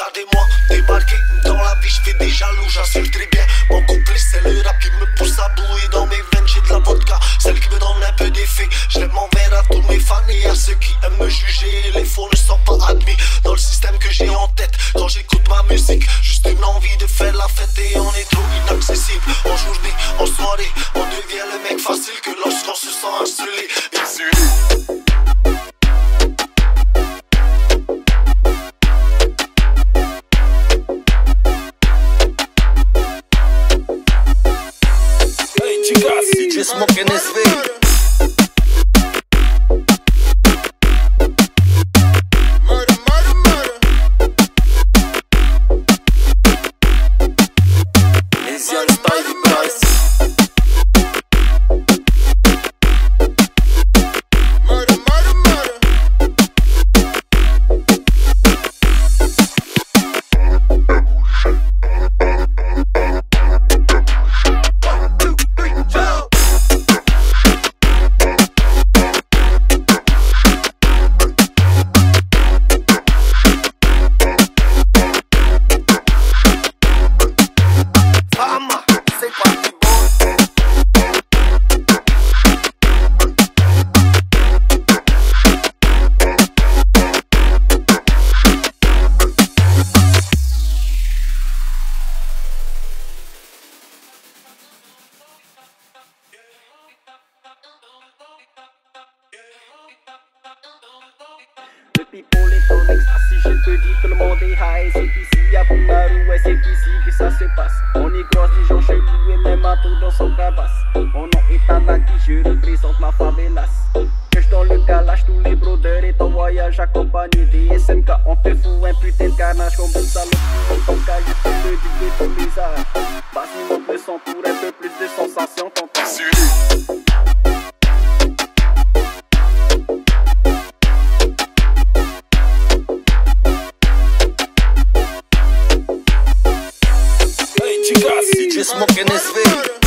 Regardez-moi débarquer dans la vie, je fais des jaloux, j'assure très bien. Mon couplet c'est le rap qui me pousse à bout. Et dans mes veines j'ai de la vodka, celle qui me donne un peu d'effet. Je lève mon verre à tous mes fans et à ceux qui aiment me juger. Les faux ne sont pas admis dans le système que j'ai en tête. Quand j'écoute ma musique, juste une envie de faire la fête. Et on est trop inaccessible, en journée, en soirée. On devient le mec facile que lorsqu'on se sent harcelé. Just smoking this weed. Murder, murder, murder. It's your style, boys. Murder, murder, murder. Le people est en ecstasy, je te dis tout le monde est high. C'est ici à Bungaru, ouais c'est ici que ça se passe. On y croise des gens chelous et même un tour dans son cabasse. Mon nom est Tanaki, je représente ma favelas. Cache dans le calage, tous les brodeurs est en voyage accompagné des SMK. On te fout un putain de carnage comme une salope. En ton cas, je fais le beat de tous les arts. Vas-y monte le son pour un peu plus de sensation, t'entends. Just smoking this weed.